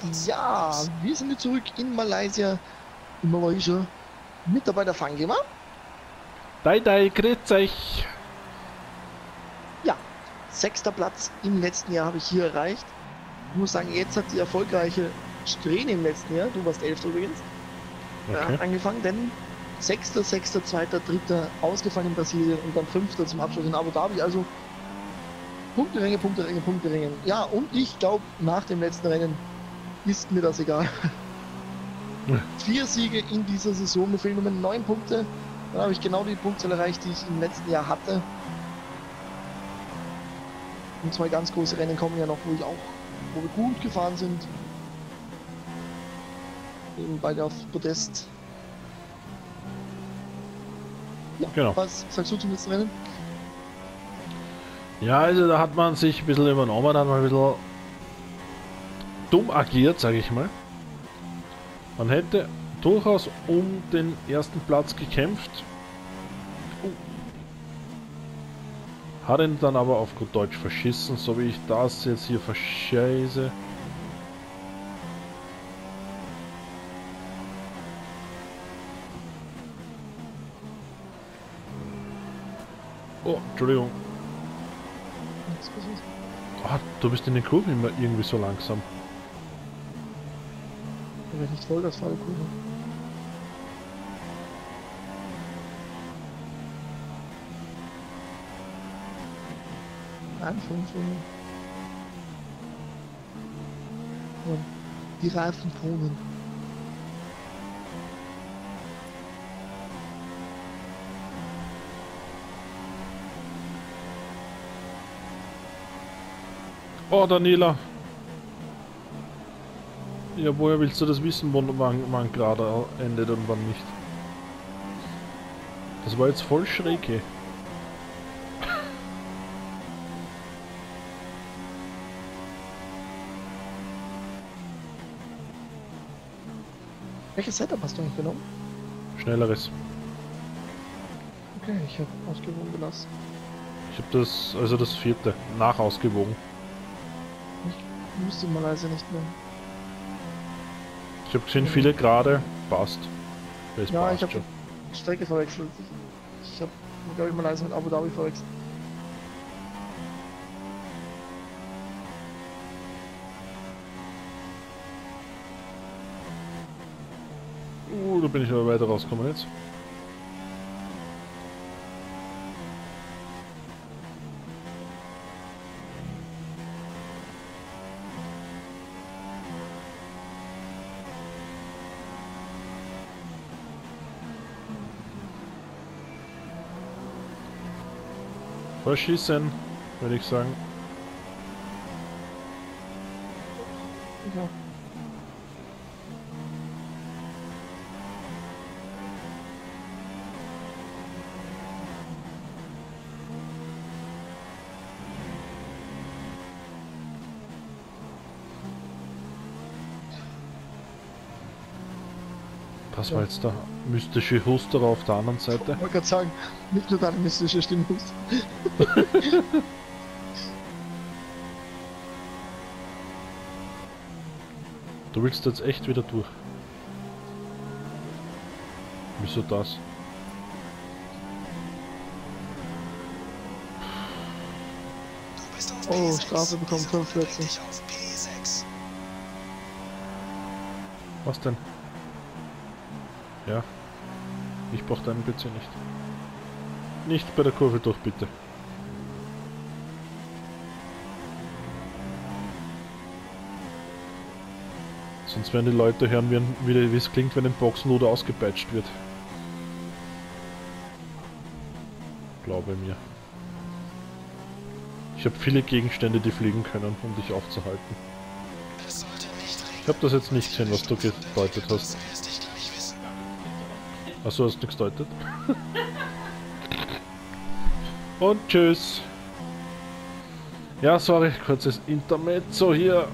Ja, wir sind jetzt zurück in Malaysia, in Malaysia, mit dabei der Fanggamer. Dai, grüß euch. Ja, 6. Platz im letzten Jahr habe ich hier erreicht. Ich muss sagen, jetzt hat die erfolgreiche Strähne im letzten Jahr, du warst 11. übrigens, Okay. angefangen, denn 6., 6., 2., 3. ausgefallen in Brasilien und dann 5. zum Abschluss in Abu Dhabi. Also Punkteränge, Punkteränge, Punkteränge. Ja, und ich glaube, nach dem letzten Rennen ist mir das egal. 4 Siege in dieser Saison, mir fehlen nur 9 Punkte. Dann habe ich genau die Punktzahl erreicht, die ich im letzten Jahr hatte. Und 2 ganz große Rennen kommen ja noch, wo wir gut gefahren sind. Eben beide auf Podest. Ja, Genau. was sagst du zum letzten Rennen? Ja, also da hat man sich ein bisschen übernommen, hat man ein bisschen dumm agiert, sage ich mal. Man hätte durchaus um den ersten Platz gekämpft. Hat ihn dann aber auf gut Deutsch verschissen, so wie ich das jetzt hier verscheiße. Oh, Entschuldigung. Nichts passiert. Ah, du bist in den Kurven immer irgendwie so langsam. Aber nicht voll, das war eine Kurve. Nein, 5. Die Reifen ponen. Oh, Daniela. Ja, woher willst du das wissen, wann gerade endet und wann nicht? Das war jetzt voll schräg, ey. Welches Setup hast du eigentlich genommen? Schnelleres. Okay, ich habe ausgewogen gelassen. Ich habe das, also das 4. nachausgewogen. Ich müsste mal also nicht mehr. Ich habe gesehen, viele gerade passt. Das Ja, passt ich habe schon. die Strecke verwechselt. Ich habe, glaube ich, Malaysia mit Abu Dhabi verwechselt. Da bin ich aber weiter rausgekommen jetzt. Verschießen, würde ich sagen. Ja. Das Ja. war jetzt der mystische Huster auf der anderen Seite. Ich wollte gerade sagen, nicht nur deine mystische Stimme. Du willst jetzt echt wieder durch. Wieso das? Oh, Strafe bekommen 5 Plätze. Was denn? Ja. Ich brauche deinen PC nicht. Nicht bei der Kurve durch, bitte. Sonst werden die Leute hören, wie es klingt, wenn ein Boxenluder ausgepeitscht wird. Glaube mir. Ich habe viele Gegenstände, die fliegen können, um dich aufzuhalten. Ich habe das jetzt nicht gesehen, was du gedeutet hast. Achso, hast du nichts gedeutet? Und tschüss. Ja, sorry, kurzes Intermezzo hier.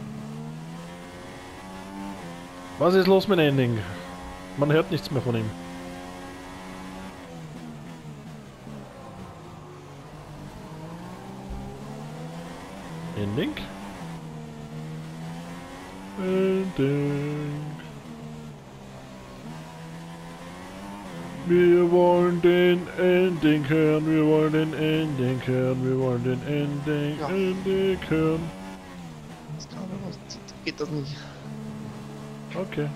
Was ist los mit Ending? Man hört nichts mehr von ihm. Ending? Ending. Wir wollen den Ending hören, wir wollen den Ending hören, wir wollen den Ending, Ja. Ending hören. Das Kabel rauszieht, geht das nicht. Okay.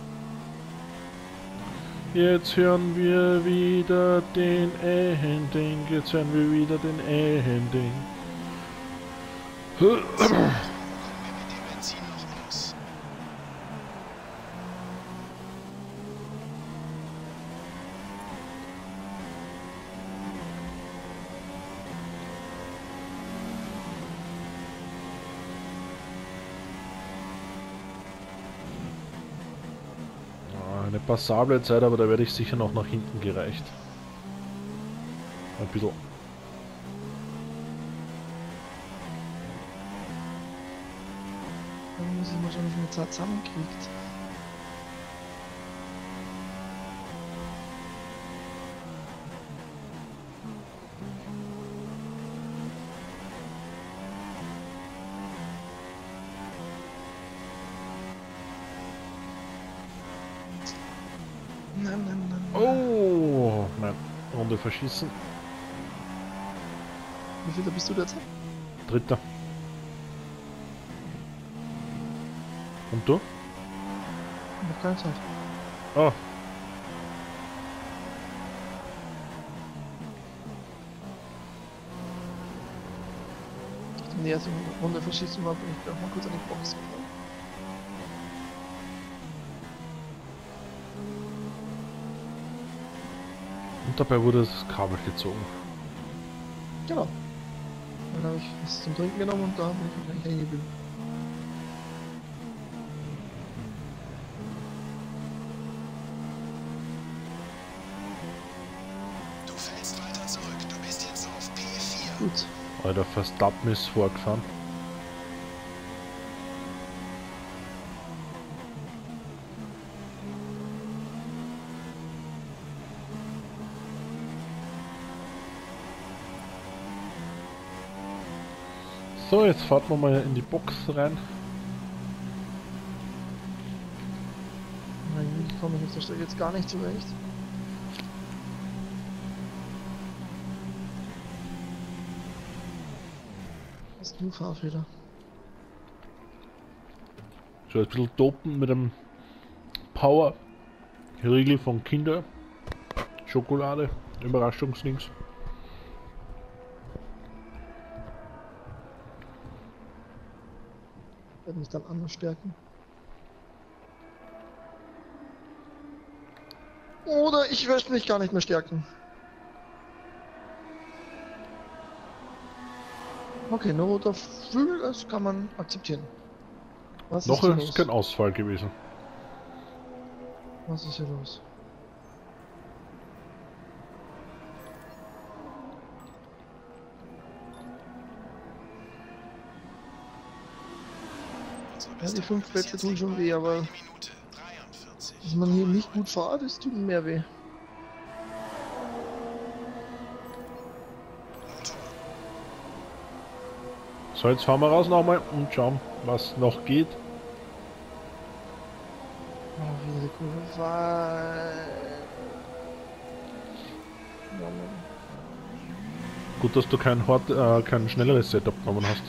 Jetzt hören wir wieder den Ending, jetzt hören wir wieder den Ending. Eine passable Zeit, aber da werde ich sicher noch nach hinten gereicht. Ein bisschen. Dann muss ich mal schauen, wie man Zeit zusammenkriegt. Nein. Oh, nein. Runde verschießen. Wie viel bist du derzeit? Dritter. Und du? Noch keine Zeit. Oh, Die erste Runde verschießen war, bin ich auch mal kurz an die Box gefahren. und dabei wurde das Kabel gezogen. Genau. Dann habe ich was zum Trinken genommen und da bin ich gleich hängen geblieben. Du fällst weiter zurück. Du bist jetzt auf P4. Gut. Alter, Verstappen ist vorgefahren. So, jetzt fahren wir mal in die Box rein. Eigentlich komme ich auf der Stelle jetzt gar nicht zurecht. Das ist nur Fahrfehler. So, ein bisschen dopen mit dem Power Riegel von Kinder. Schokolade, Überraschungsdings. Werde mich dann anders stärken. Oder ich werde mich gar nicht mehr stärken. Okay, nur roter Flügel, das kann man akzeptieren. Was Noch hier ist los? kein Ausfall gewesen. Was ist hier los? Ja, die 5 Plätze tun schon weh, aber Minute 43. dass man hier nicht gut fährt, das tut mehr weh. So, jetzt fahren wir raus nochmal und schauen, was noch geht. Oh, wie diese Kurve war. Ja, Mann. Gut, dass du kein schnelleres Setup genommen hast.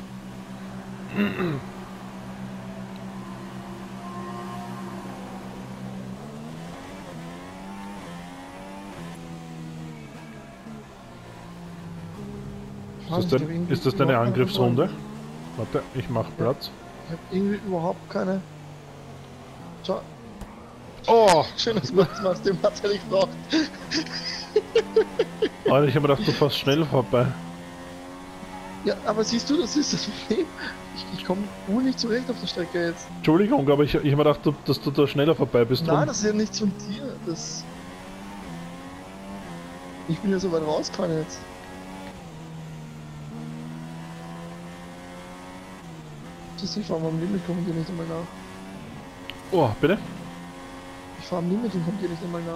Ist das deine Angriffsrunde? Warte, ich mach Platz. Ich habe irgendwie überhaupt keine. So, Oh! schön, dass man das machst, den hat's ja nicht gebraucht. Alter, ich habe gedacht, du fährst schnell vorbei. Ja, aber siehst du, das ist das Problem. Ich komme wohl nicht zurecht auf der Strecke jetzt. Entschuldigung, aber ich habe gedacht, dass du da schneller vorbei bist. Nein, das ist ja nichts von dir. Das. Ich bin ja so weit rausgefahren jetzt. Siehst du, ich fahre am Limit, kommt dir nicht einmal nach. Oh, bitte? Ich fahre am Limit und kommt dir nicht einmal nach.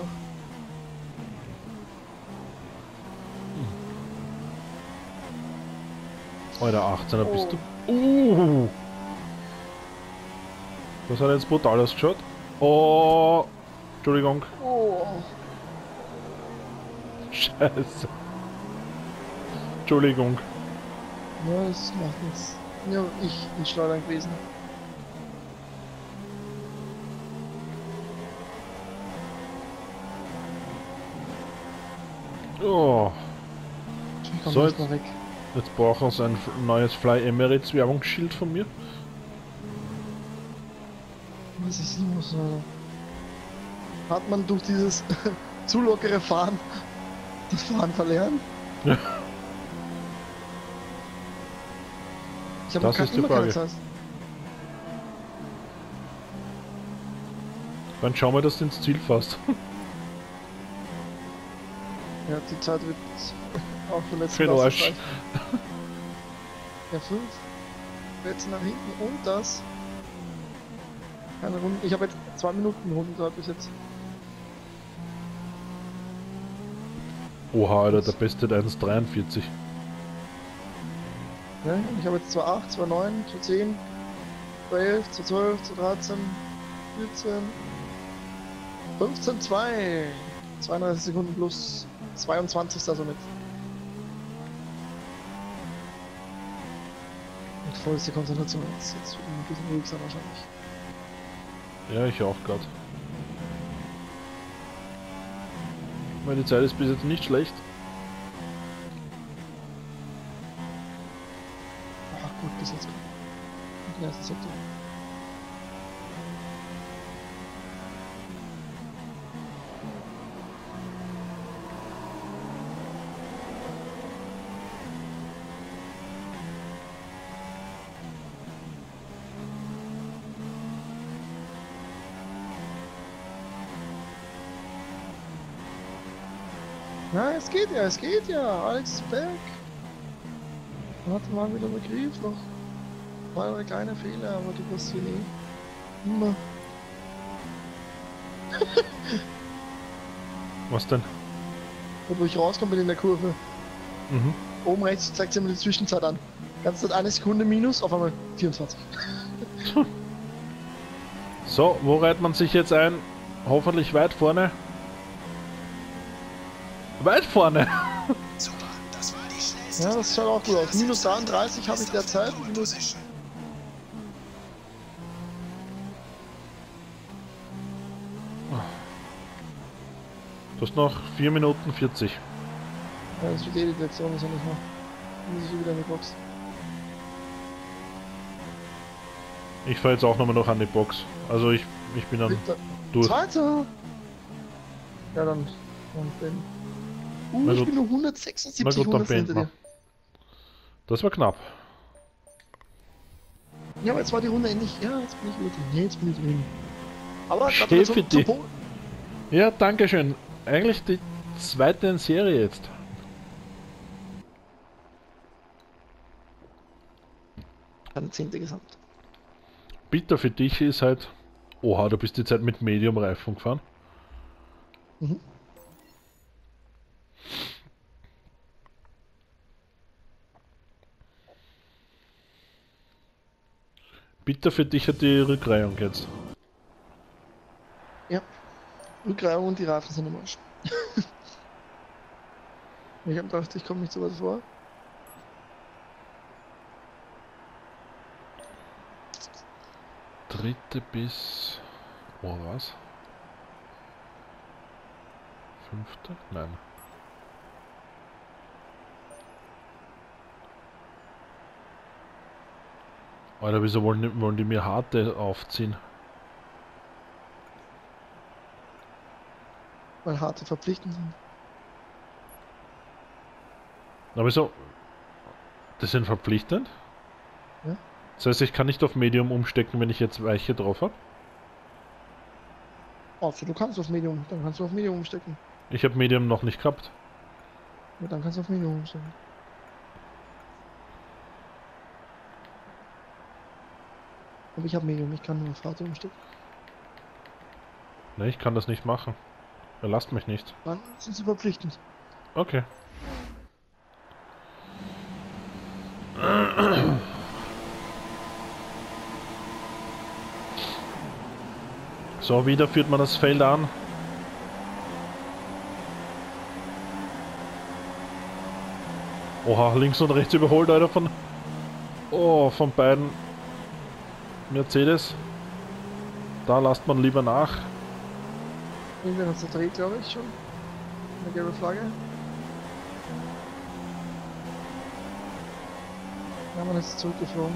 Alter, 18er bist Oh. du. Das hat jetzt brutal ausgeschaut. Oh, Entschuldigung. Oh. Scheiße. Entschuldigung. Ja, das macht nichts. Ja, ich bin schleudern gewesen. Oh, Ich komm So, nicht mehr weg. jetzt brauchen sie ein neues Fly Emirates Werbungsschild von mir. Was ist los, Alter? Hat man durch dieses zu lockere Fahren das Fahren verlernt? Ja. Ich habe Das ist die immer keine Frage. Zeit. Dann schauen wir, dass du ins Ziel fährst. Ja, die Zeit wird auch für letzten Für den Arsch. Ja, 5 Plätze nach hinten und das. Keine Runde. Ich habe jetzt 2 Minuten Rundenzeit bis jetzt. Oha, Alter, der Beste hat 1,43. Ja, ich habe jetzt 2,8, 2,9, 2,10, 2,11, 2,12, 2,13, 14, 15, 2. 32 Sekunden plus 22. somit. Mit vollster Konzentration. Jetzt wird ein bisschen ruhig sein wahrscheinlich. Ja, ich auch gerade. Meine Zeit ist bis jetzt nicht schlecht. Ach gut, bis jetzt kommt. Den ersten Sektor. Ja, es geht ja. Alex ist back. Man hatte mal wieder einen Griff, noch 2 oder kleine Fehler, aber die passieren eh immer. Was denn? Wo ich rauskomme bin in der Kurve. Mhm. Oben rechts zeigt sie mir die Zwischenzeit an. Ganz Zeit 1 Sekunde minus, auf einmal 24. So, wo reiht man sich jetzt ein? Hoffentlich weit vorne. Weit vorne! Super, das war die schnellste. Ja, das schaut auch gut aus. Minus 33 habe ich derzeit. Minus Position. Du hast noch 4 Minuten 40. Ja, das wird eh die Direktion, ist ja nicht mehr. Muss ich wieder in die Box. Ich fahre jetzt auch nochmal noch an die Box. Also ich bin dann Bitte. durch. Zweiter! Ja, dann bin. Na Ich gut. bin nur Na 176 gut, dann Hundertstel beenden hinter wir. Das war knapp. dir. Ja, aber jetzt war die Runde endlich. Ja, jetzt bin ich wieder drin. Nee, jetzt bin ich drin. Aber Schön Gratulation für zum dich. Pol. Ja, danke schön. Eigentlich die zweite in Serie jetzt. Dann 10. gesamt. Bitter für dich ist halt... Oha, du bist die Zeit mit Medium-Reifen gefahren. Mhm. Bitter für dich hat die Rückreihung jetzt. Ja. Rückreihung und die Reifen sind im Arsch. Ich hab gedacht, ich komme nicht so weit vor. Dritte bis... Oh, was? Fünfte? Nein. Alter, wieso wollen die mir harte aufziehen? Weil harte verpflichtend sind. Na, wieso? Das sind verpflichtend? Ja. Das heißt, ich kann nicht auf Medium umstecken, wenn ich jetzt Weiche drauf habe? Also du kannst auf Medium, dann kannst du auf Medium umstecken. Ich habe Medium noch nicht gehabt. Ja, dann kannst du auf Medium umstecken. Aber ich habe Medium, ich kann nur auf Harte umstecken. Ne, ich kann das nicht machen. Er lasst mich nicht. Dann sind sie verpflichtend. Okay. So, wieder führt man das Feld an. Oha, links und rechts überholt einer von... Oh, von beiden Mercedes. Da lasst man lieber nach. Irgendwer hat zerdreht, glaube ich, schon. Eine gelbe Flagge. Ja, man ist zurückgeflogen.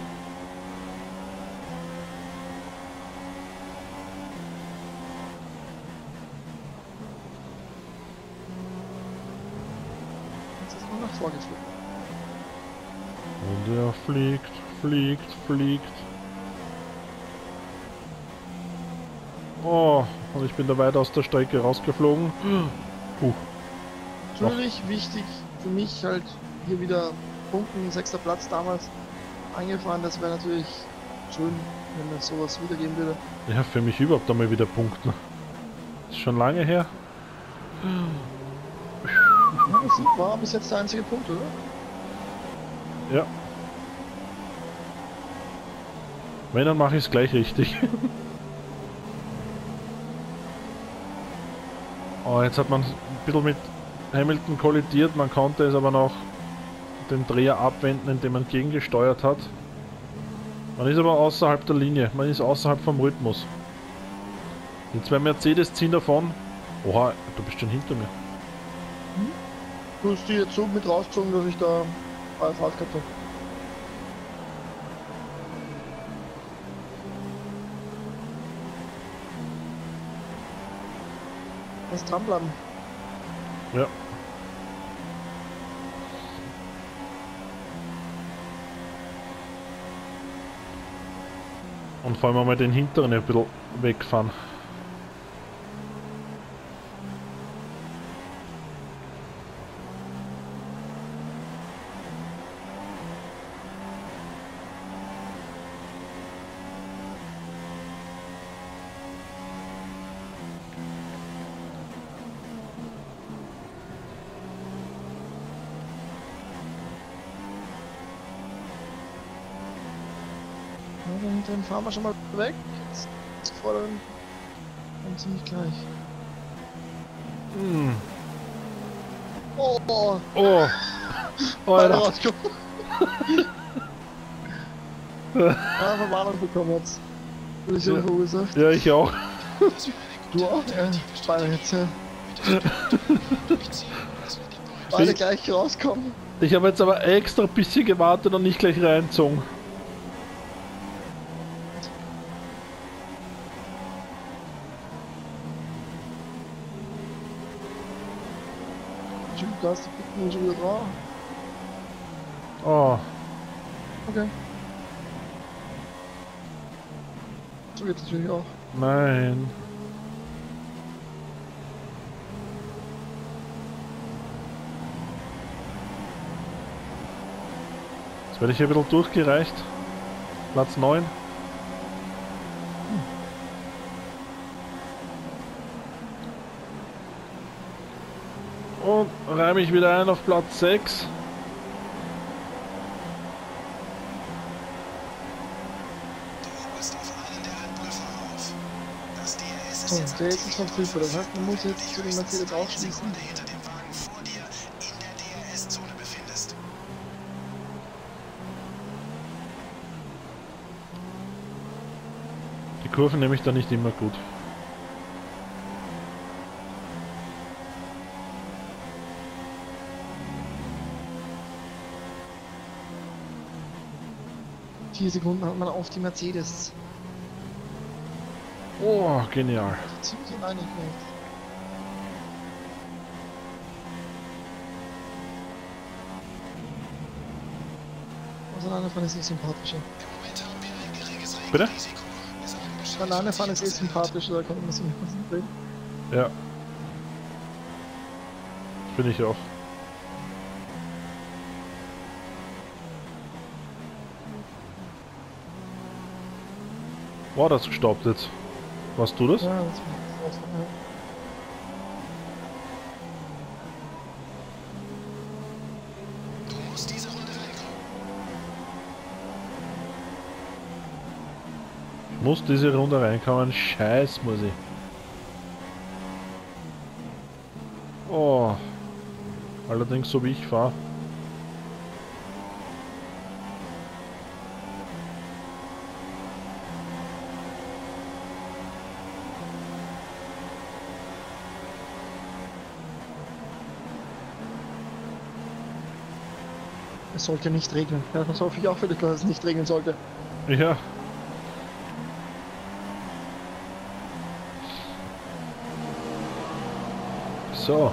Jetzt ist man nach vorgeflogen. Und er fliegt, fliegt, fliegt. Oh, und ich bin da weit aus der Strecke rausgeflogen. Natürlich wichtig für mich halt hier wieder punkten, 6. Platz damals eingefahren, das wäre natürlich schön, wenn es sowas wiedergeben würde. Ja, für mich überhaupt einmal wieder punkten. Ist schon lange her. Ja, das war bis jetzt der einzige Punkt, oder? Ja. Wenn, dann mache ich es gleich richtig. Oh, jetzt hat man ein bisschen mit Hamilton kollidiert, man konnte es aber noch den Dreher abwenden, indem man gegengesteuert hat. Man ist aber außerhalb der Linie, man ist außerhalb vom Rhythmus. Die zwei Mercedes ziehen davon. Oha, du bist schon hinter mir. Du hast die jetzt so mit rausgezogen, dass ich da freie Fahrt gehabt habe. Lass dranbleiben. Ja. Und vor allem mal den hinteren ein bisschen wegfahren. Den fahren wir schon mal weg. Jetzt fordern und ziemlich gleich. Hm. Oh, Oh. Oh, Alter. Alter. Rausgekommen. Ja, Verwarnung bekommen jetzt. Kollision Ja. verursacht. Ja, ich auch. Du auch? Beide jetzt, ja. Beide gleich rauskommen. Ich habe jetzt aber extra ein bisschen gewartet und nicht gleich reinzogen. Du hast die Picken schon wieder drauf. Oh. Okay. So geht's natürlich auch. Nein. Jetzt werde ich hier ein bisschen durchgereicht. Platz 9. Und reime ich wieder ein auf Platz 6. Du holst auf einen der Red Bull-Fahrer auf. Das DRS So, ist jetzt der ist aktiv. verfügbar. Das heißt, man muss jetzt für den Dich Mercedes eine ausschließen. Sekunde hinter dem Wagen vor dir in der DRS-Zone befindest. Die Kurven nehme ich da nicht immer gut. Vier Sekunden hat man auf die Mercedes. Oh, genial. Ziemlich einig nicht. Bananenfahren ist nicht sympathischer. Im Moment haben wir ein geringes Bitte? Regenrisiko. Wir sagen Bescheid, Bananenfahren ist wenn eh es eskaliert. sympathischer, da kann man sich nicht konzentrieren. Ja. Finde ich auch. Wow, das gestoppt jetzt. Warst du das? Ja, das ist auch ja. Du musst diese Runde reinkommen. Muss diese Runde reinkommen. Scheiß muss ich. Oh. Allerdings so wie ich fahre. Es sollte nicht regnen. Ja, das hoffe ich auch für dich, dass es nicht regnen sollte. Ja. So.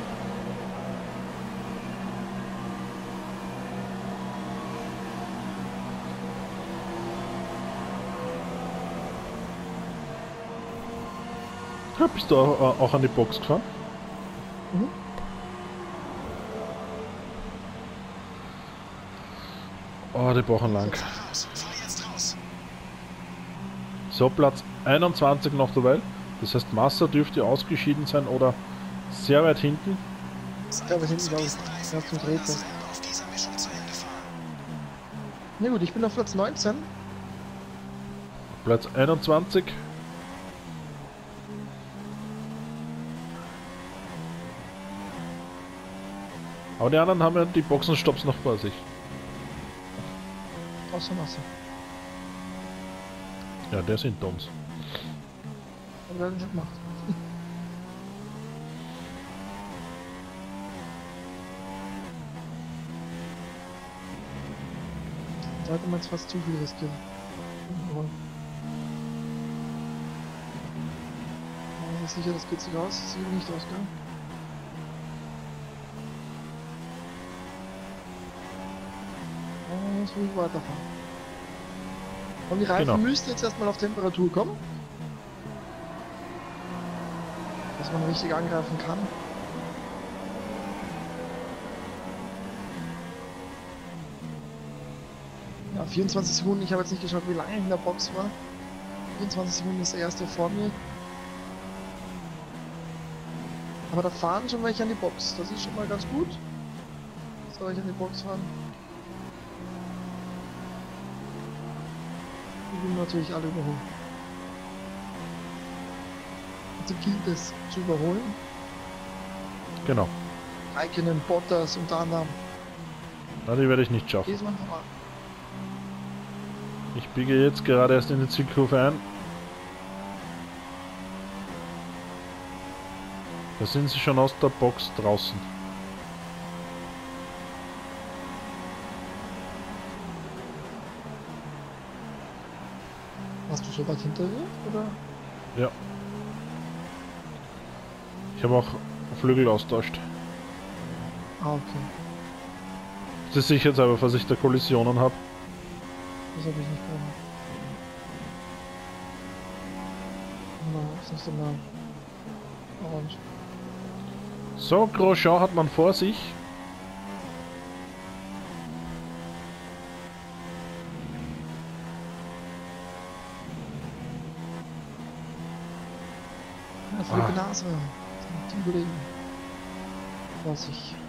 Ja, bist du auch an die Box gefahren? Mhm. Oh, die brauchen lang. Fahr raus, fahr jetzt raus. So, Platz 21 noch dabei. Das heißt, Massa dürfte ausgeschieden sein oder sehr weit hinten. Ja, wir hinten, glaube ich. Ja, zum Drehtest. Auf dieser Mischung zu Ende fahren. Na gut, ich bin auf Platz 19. Platz 21. Aber die anderen haben ja die Boxenstopps noch vor sich. Außer Masse. Ja, der sind uns. Haben wir schon gemacht. Da hat man jetzt fast zu viel riskiert. Aber sicher, das geht sich aus. Das sieht nicht aus, gell? Jetzt will ich weiterfahren. Und die Reifen Genau. müssten jetzt erstmal auf Temperatur kommen. Dass man richtig angreifen kann. Ja, 24 Sekunden. Ich habe jetzt nicht geschaut, wie lange ich in der Box war. 24 Sekunden ist der erste vor mir. Aber da fahren schon welche an die Box. Das ist schon mal ganz gut. Soll ich an die Box fahren? Die will natürlich alle überholen. Also gilt es zu überholen. Genau. Raikkonen, Bottas unter anderem. Na, die werde ich nicht schaffen. Diesmal nochmal. Ich biege jetzt gerade erst in die Zielkurve ein. Da sind sie schon aus der Box draußen. Warst du so weit hinter mir? Oder? Ja. Ich habe auch Flügel austauscht. Ah, okay. Das ist sicher jetzt aber, falls ich da Kollisionen habe. Das habe ich nicht gemacht. Na, ist nicht so nah. Orange. So, Grosjean hat man vor sich. Ja, Philippe Nase. Teamkollegen. Vorsicht.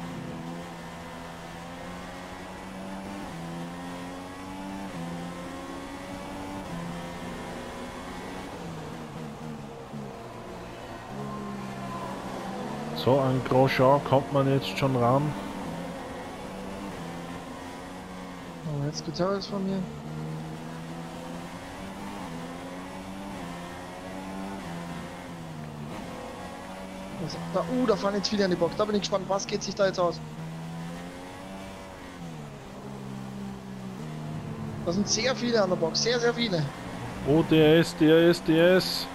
So, an Grosjean kommt man jetzt schon ran. Oh, jetzt geht's alles von mir. Da fahren jetzt viele an die Box. Da bin ich gespannt, was geht sich da jetzt aus? Da sind sehr viele an der Box, sehr, sehr viele. Oh, DRS, DRS, DRS.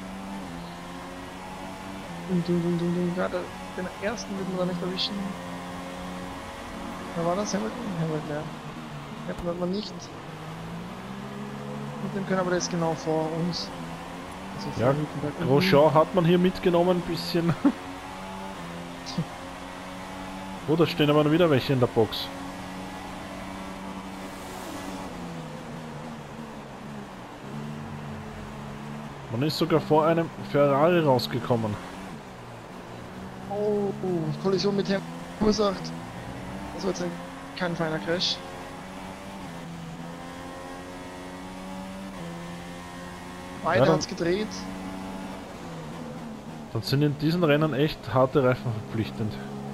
Gerade den ersten wird man da nicht erwischen. Da war das Hamilton? Hamilton, ja. Hamilton hat man nicht. Mit dem können aber der ist genau vor uns. Also vor Ja, Hülkenberg. Grosjean hat man hier mitgenommen, ein bisschen. Oh, da stehen aber wieder welche in der Box. Man ist sogar vor einem Ferrari rausgekommen. Oh, Kollision mit Hamilton verursacht. Das war jetzt kein feiner Crash. Einer Ja, hat's gedreht. Dann sind in diesen Rennen echt harte Reifen verpflichtend.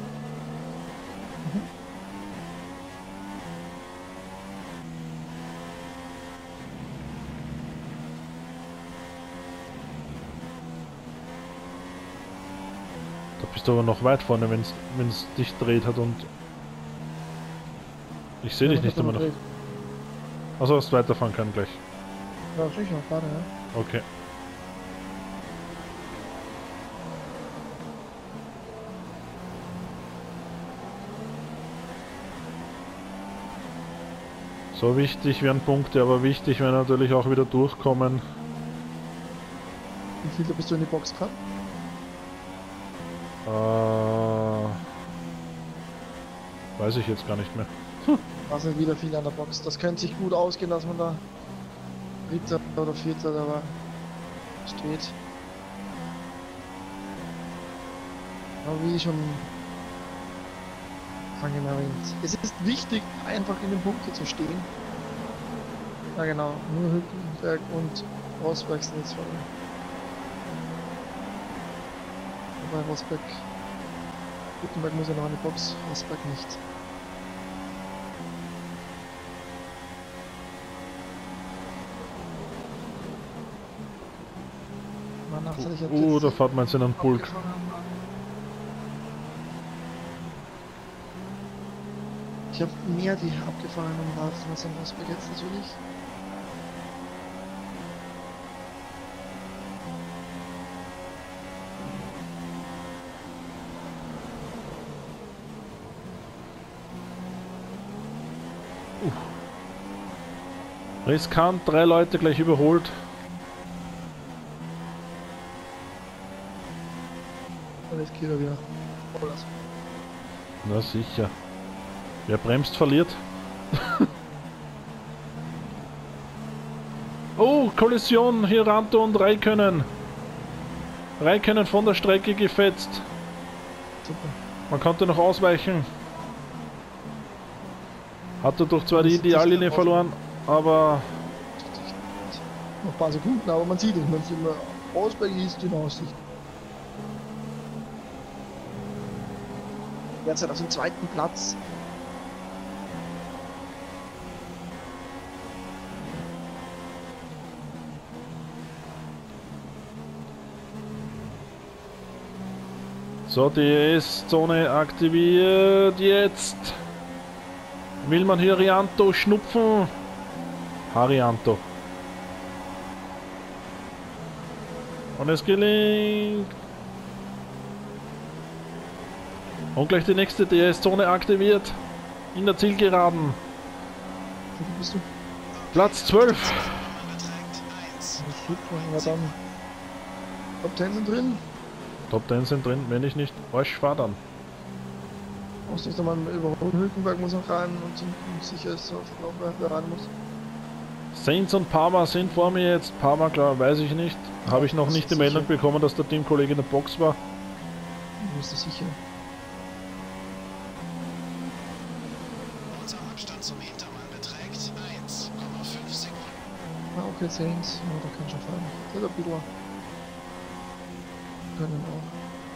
Da bist du aber noch weit vorne, wenn es dich dreht hat und ich sehe dich nicht immer noch. Also hast weiterfahren können gleich. Ja, sicher, gerade, ja. Okay. So wichtig wären Punkte, aber wichtig wäre natürlich auch wieder durchkommen. Wie viel bist du in die Box gefahren? Weiß ich jetzt gar nicht mehr. Da sind wieder viele an der Box. Das könnte sich gut ausgehen, dass man da Dritter oder Vierter dabei steht. Aber wie schon angenehm erwähnt, es ist wichtig, einfach in den Punkten zu stehen. Ja genau, nur Hülkenberg und Rosberg sind jetzt vorne. Wobei Rosberg, Hülkenberg muss ja noch an die Box, Rosberg nicht. Da fährt man jetzt in einen Pulk. Ich habe mehr die abgefahrenen Reifen als am Rosberg jetzt natürlich. Riskant, 3 Leute gleich überholt. Und jetzt geht er wieder. Na sicher. Wer bremst, verliert. Oh, Kollision, hier Ranto und Räikkönen. Räikkönen von der Strecke gefetzt. Super. Man konnte noch ausweichen. Hatte durch zwar die Ideallinie verloren, aber Noch ein paar Sekunden, aber man sieht es, man sieht immer, Rosberg ist in Aussicht. Derzeit auf dem zweiten Platz. so, DRS-Zone aktiviert jetzt. Will man hier Rianto schnupfen? Harianto. Und es gelingt. Und gleich die nächste DRS-Zone aktiviert. In der Zielgeraden. Wo bist du? Platz 12. Super, ja dann. Top 10 sind drin. Top 10 sind drin, wenn ich nicht Arsch fahr dann. Muss nicht nochmal überholen. Hülkenberg muss noch rein und sicher ist, wer rein muss. Sainz und Parma sind vor mir jetzt. Parma, klar, weiß ich nicht. Habe ich noch nicht die Meldung bekommen, dass der Teamkollege in der Box war. Bist du sicher? Unser Abstand zum Hintermann beträgt 1,5 Sekunden. Ah, okay, Sainz. Ja, da kann schon fahren. Der Bidor. Können auch.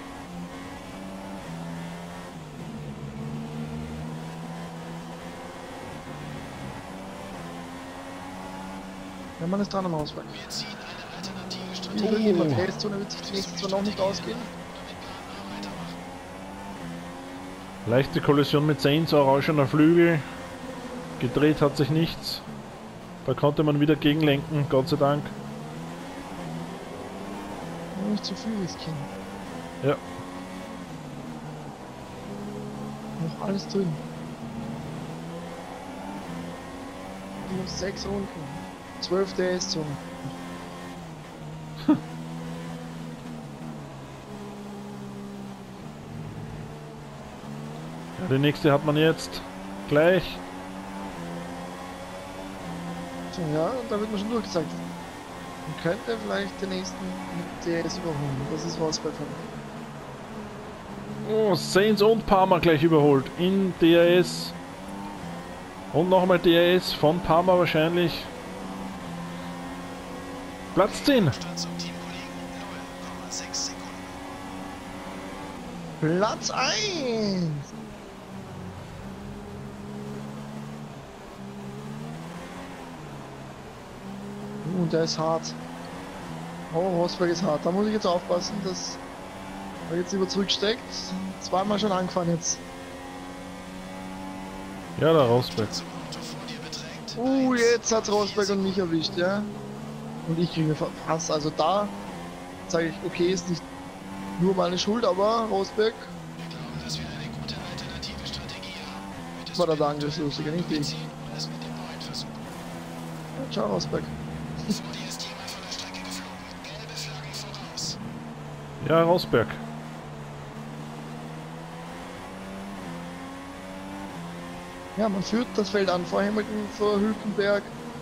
Der Mann ist dran am Auswahl. Wir ziehen eine alternative Die Strategie. Verkehrszone wird sich die nächste zwar noch nicht ausgehen. Leichte Kollision mit Sainz, orangener Flügel. Gedreht hat sich nichts. Da konnte man wieder gegenlenken, Gott sei Dank. Nicht zu viel riskieren. Ja. Noch alles drin. Noch 6 Runden. 12 DS-Zone. Ja, die nächste hat man jetzt gleich. So, ja, und da wird man schon durchgesagt. Man könnte vielleicht den nächsten mit DS überholen. Das ist Rosberg von. Oh, Sainz und Parma gleich überholt. In DRS. Und nochmal DRS von Parma wahrscheinlich. Platz 10. Abstand zum Teamkollegen 0,6 Sekunden. Platz 1. Und der ist hart. Oh, Rosberg ist hart. Da muss ich jetzt aufpassen, dass er jetzt lieber zurücksteckt. Zweimal schon angefahren jetzt. Ja, der Rosberg. Zum Auto vor dir beträgt Jetzt hat Rosberg und mich erwischt, ja. Und ich kriege fast. Also da sage ich, okay, ist nicht nur meine Schuld, aber Rosberg Wir glauben, dass wir eine gute alternative Strategie haben. Möchtest war du der Angriffslustige, nicht ich. ziehen oder es mit dem neuen versuchen? Ja, ciao, Rosberg. Vor dir ist jemand von der Strecke geflogen. Gelbe Flagge voraus. Ja, Rosberg. Ja, man führt das Feld an vor Hamilton, vor Hülkenberg.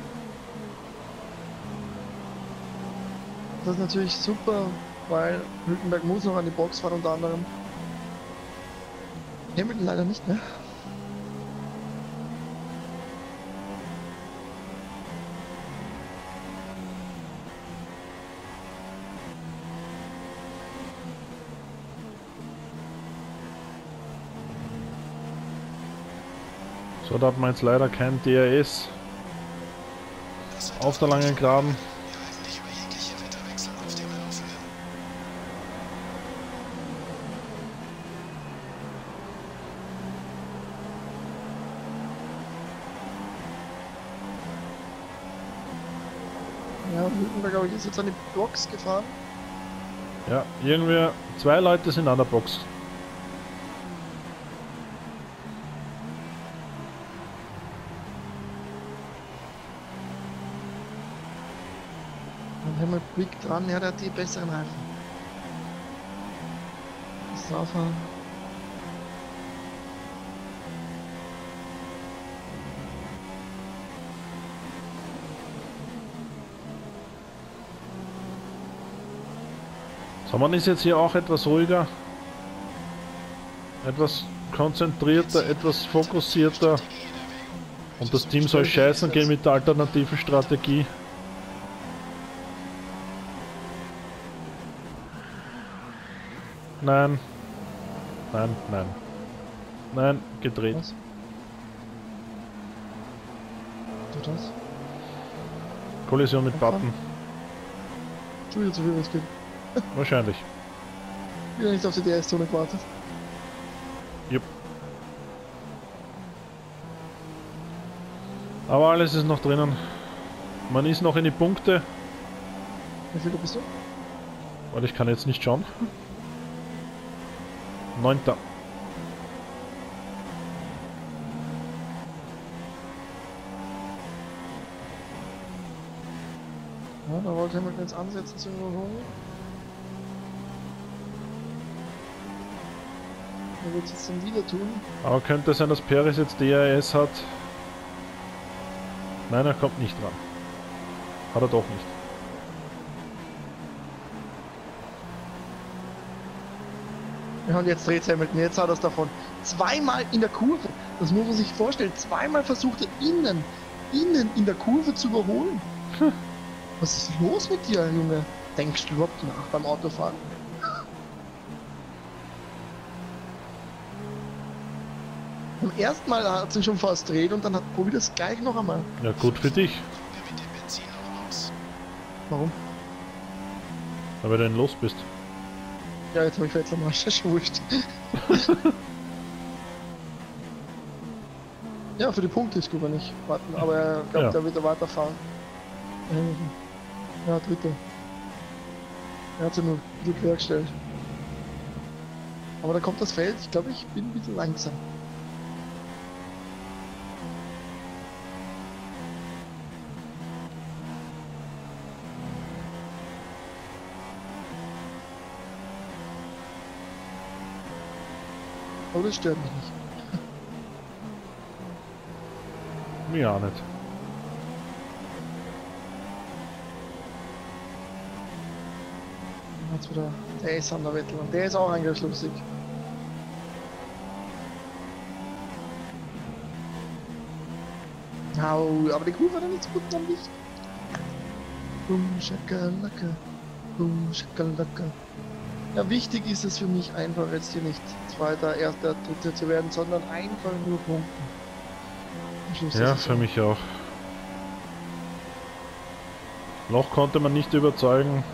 Das ist natürlich super, weil Hülkenberg muss noch an die Box fahren unter anderem. Hamilton leider nicht mehr. So, da hat man jetzt leider kein DRS Das wird auf der langen Geraden. Wir halten dich über jegliche Wetterwechsel auf dem Laufenden. Ja, Hülkenberg, glaube ich, ist jetzt an die Box gefahren. Ja, irgendwie 2 Leute sind an der Box. Und Hamilton blickt dran, ja, der hat die besseren Reifen. Das draufhauen. So, man ist jetzt hier auch etwas ruhiger, etwas konzentrierter, etwas fokussierter. Und das Team soll scheißen gehen mit der alternativen Strategie. Nein. Nein, nein. Nein, gedreht. Was? Tut das? Kollision mit Button. Schon wieder zu viel was geht. Wahrscheinlich. Wieder nicht auf die DS-Zone gewartet. Jupp. Aber alles ist noch drinnen. Man ist noch in die Punkte, Wie viel bist du? weil ich kann jetzt nicht schauen. 9. Ja, da wollte Hamilton jetzt ansetzen zu überholen. Er wird es jetzt dann wieder tun. Aber könnte sein, dass Perez jetzt DRS hat. Nein, er kommt nicht dran. Hat er doch nicht. Ja, und jetzt dreht Hamilton, jetzt hat er es davon. Zweimal in der Kurve, das muss man sich vorstellen. Zweimal versucht er innen in der Kurve zu überholen. Was ist los mit dir, Junge? Denkst du überhaupt nach beim Autofahren? Beim ersten Mal hat sie schon fast dreht und dann probiert das gleich noch einmal. Ja, gut für dich. Kommen wir mit dem Benzin noch raus. Warum? Weil du denn los bist. Ja, jetzt habe ich Vettel mal schon wurscht. Ja, für die Punkte ist gut, wenn ich warten, aber er glaubt, Ja. er wird weiterfahren. Ja, dritte. Er hat sich nur ein bisschen quer gestellt. Aber da kommt das Feld, ich glaube, ich bin ein bisschen langsam. Aber das stört mich nicht. Mir auch nicht. Jetzt wieder der ist an der Vettel und der ist auch angriffslustig. Au, aber die Kurve hat er nicht so gut am Licht. Boom, Schakalaka. Boom, Schakalaka. Ja, wichtig ist es für mich einfach jetzt hier nicht Zweiter, Erster, Dritter zu werden, sondern einfach nur punkten. Am Schluss Ja, ist es für so. mich auch. Noch konnte man nicht überzeugen.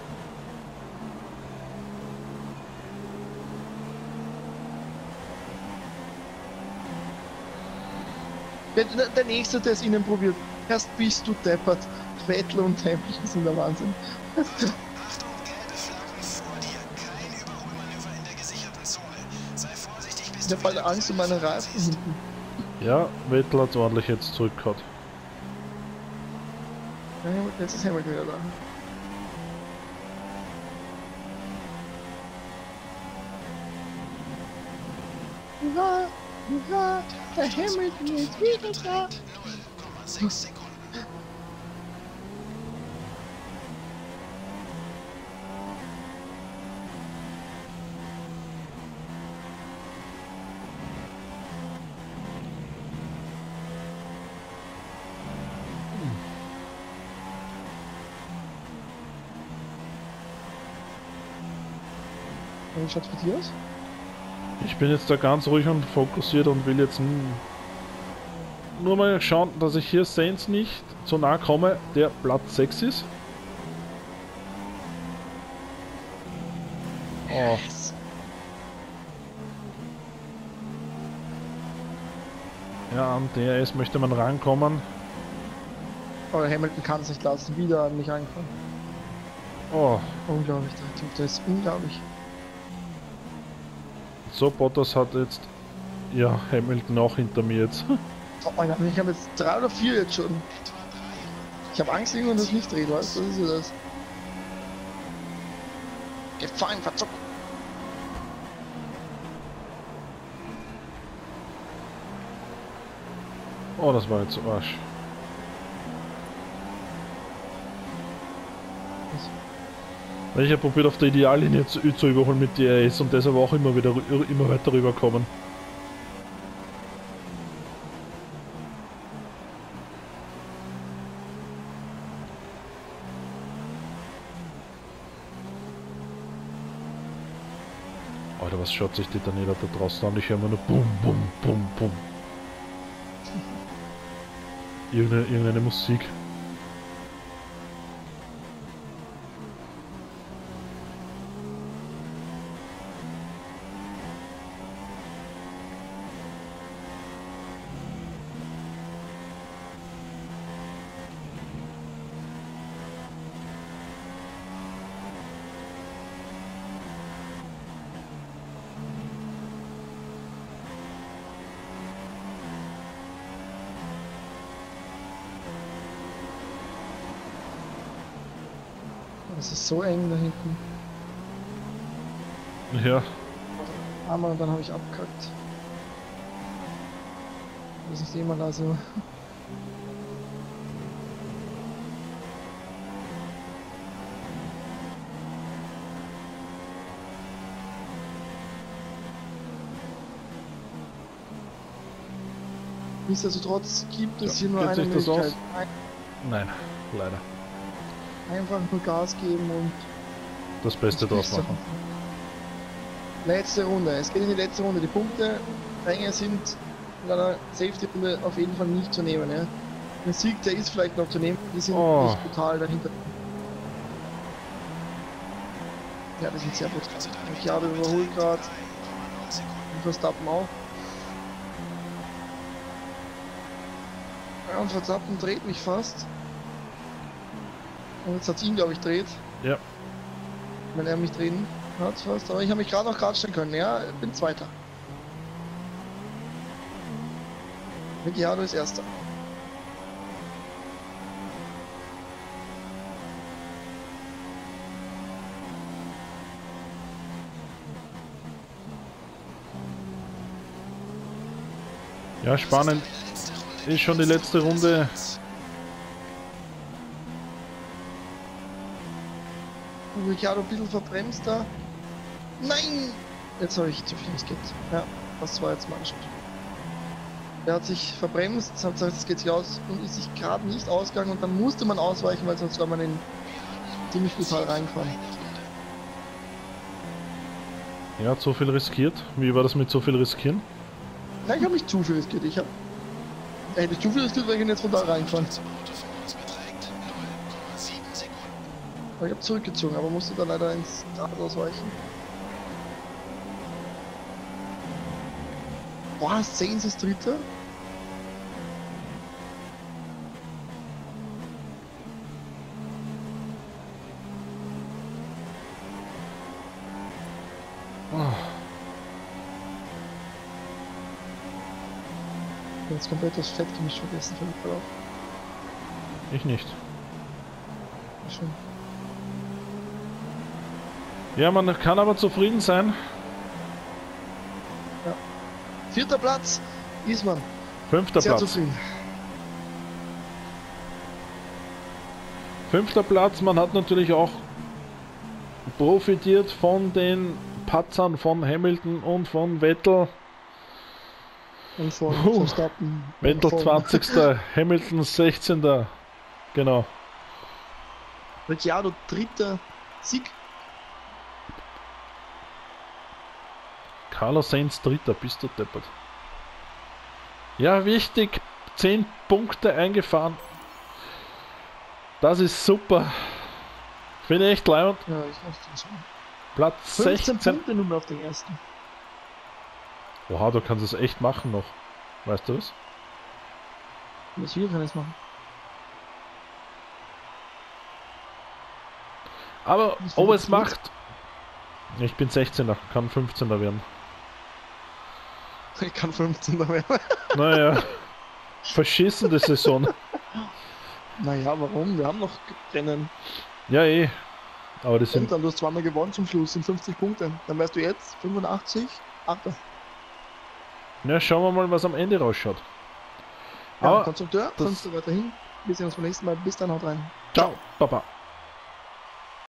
Der Nächste, der es ihnen probiert. Erst bist du deppert. Vettel und Hamilton sind der Wahnsinn. Achtung, gelbe Flaggen vor dir. Kein Überholmanöver in der gesicherten Zone. Sei vorsichtig, bis Ich du hab bald wieder Angst um meine Reifen hinten. Ja, Vettel hat ordentlich jetzt zurückgehauen. Ja, jetzt ist Hamilton wieder da. Hurra! Hurra! Der Hamilton ist wieder da! 0,6 Sekunden. Wie schaut's für dich aus? Ich bin jetzt da ganz ruhig und fokussiert und will jetzt nur mal schauen, dass ich hier Sainz nicht so nah komme, der Platz 6 ist. Oh, ja, an DRS möchte man rankommen. Aber Hamilton kann es nicht lassen, wieder an mich reinkommen. Oh, Unglaublich, der Typ, der ist unglaublich. so Bottas hat jetzt, ja, Hamilton auch hinter mir jetzt. Oh mein Gott, ich habe jetzt 3 oder 4 jetzt schon. Ich habe Angst, irgendwann das nicht dreht, weißt du? Das ist ja das. Gefallen, verzuckt. Oh, das war jetzt Arsch. Ich habe probiert auf der Ideallinie zu überholen mit DRS und deshalb auch immer weiter rüberkommen. Alter, was schaut sich die Daniela da draußen an? Ich höre immer nur Bum, Bum, Bum, Bum. Irgendeine Musik. Das ist so eng da hinten. Ja, Einmal und dann habe ich abgekackt. Das ist jemand also. Nichtsdestotrotz gibt es hier nur geht eine sich das Möglichkeit. aus? Nein, leider. Einfach nur Gas geben und Das Beste draus machen. Letzte Runde. Es geht in die letzte Runde. Die Punkte sind in einer Safety-Runde auf jeden Fall nicht zu nehmen. Ja. Der Sieg, der ist vielleicht noch zu nehmen. Die sind Oh. nicht brutal dahinter. Ja, die sind sehr brutal. Ricciardo überholt gerade. Und Verstappen auch. Ja, und Verstappen dreht mich fast. Und jetzt hat es ihn, glaube ich, dreht. Ja. Wenn er mich drehen hat fast. Aber ich habe mich gerade noch gerade stellen können. Ja, bin Zweiter. Ricciardo ist Erster. Ja, spannend. Ist schon die letzte Runde. Ricciardo ein bisschen verbremst da. Nein! Jetzt habe ich zu viel, es geht. Ja, das war jetzt mein Schritt. Er hat sich verbremst, hat gesagt, es geht sich aus und ist sich gerade nicht ausgegangen und dann musste man ausweichen, weil sonst war man in ziemlich brutal reingefahren. Er hat so viel riskiert. Wie war das mit so viel riskieren? Nein, ich habe nicht zu viel riskiert. Hätte ich zu viel riskiert, wäre ich jetzt brutal reingefahren. Autoperformance beträgt 0,7 Sekunden. Aber ich habe zurückgezogen, aber musste da leider ins Rad ausweichen. Boah, Sainz ist Dritter. Ich habe jetzt komplett das Fettgemisch vergessen für den Verlauf. Ich nicht. Schon. Ja, man kann aber zufrieden sein. Vierter Platz, Isman. 5. Sehr Platz. zufrieden. 5. Platz, man hat natürlich auch profitiert von den Patzern von Hamilton und von Vettel. Und von Verstappen. Vettel von 20. Hamilton 16. Genau. Ricciardo dritter Sieg. Carlos Sainz 3. Bist du deppert. Ja, wichtig. 10 Punkte eingefahren. Das ist super. Finde ich echt leibend. Ja, ich muss das sagen. Platz 15 16. Punkte nur mehr auf den ersten. Oha, du kannst es echt machen noch. Weißt du was? Was wir können es machen. Aber Das ob wird es gut. macht. Ich bin 16er, kann 15er werden. Ich kann 15 werden. Naja, verschissene Saison. Naja, warum? Wir haben noch Rennen. Ja, eh. Aber das Und sind. dann, du hast zweimal gewonnen zum Schluss, sind 50 Punkte. Dann wärst du jetzt 85, 8. Ja, schauen wir mal, was am Ende rausschaut. Ja, Aber Konstrukteur, das- 5. weiterhin. Wir sehen uns beim nächsten Mal. Bis dann, haut rein. ciao, Papa.